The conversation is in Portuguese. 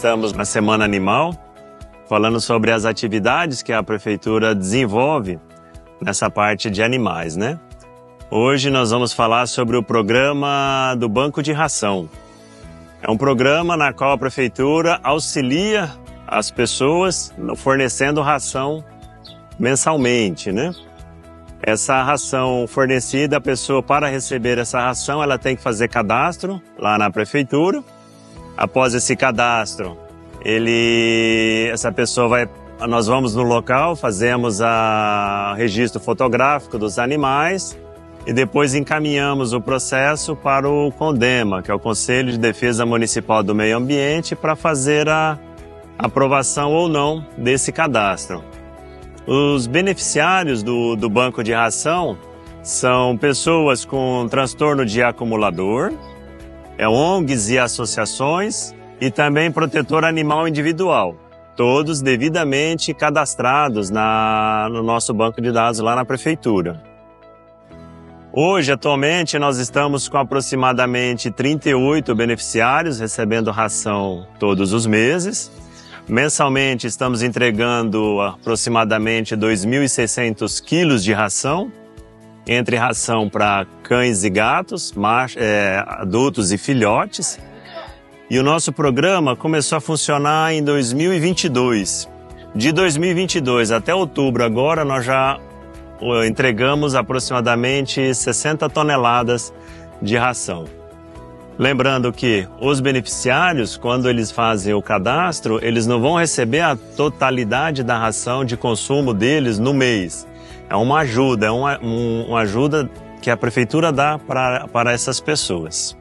estamos na Semana Animal, falando sobre as atividades que a Prefeitura desenvolve nessa parte de animais, né? Hoje nós vamos falar sobre o programa do Banco de Ração. É um programa na qual a Prefeitura auxilia as pessoas fornecendo ração mensalmente, né? Essa ração fornecida, a pessoa, para receber essa ração, ela tem que fazer cadastro lá na Prefeitura. Após esse cadastro, nós vamos no local, fazemos o registro fotográfico dos animais e depois encaminhamos o processo para o CONDEMA, que é o Conselho de Defesa Municipal do Meio Ambiente, para fazer a aprovação ou não desse cadastro. Os beneficiários do banco de ração são pessoas com transtorno de acumulador, ONGs e associações e também protetor animal individual, todos devidamente cadastrados no nosso banco de dados lá na Prefeitura. Hoje, atualmente, nós estamos com aproximadamente 38 beneficiários recebendo ração todos os meses. Mensalmente estamos entregando aproximadamente 2.600 quilos de ração, entre ração para cães e gatos, adultos e filhotes. E o nosso programa começou a funcionar em 2022. De 2022 até outubro agora, nós já entregamos aproximadamente 60 toneladas de ração. Lembrando que os beneficiários, quando eles fazem o cadastro, eles não vão receber a totalidade da ração de consumo deles no mês. É uma ajuda, uma ajuda que a Prefeitura dá para essas pessoas.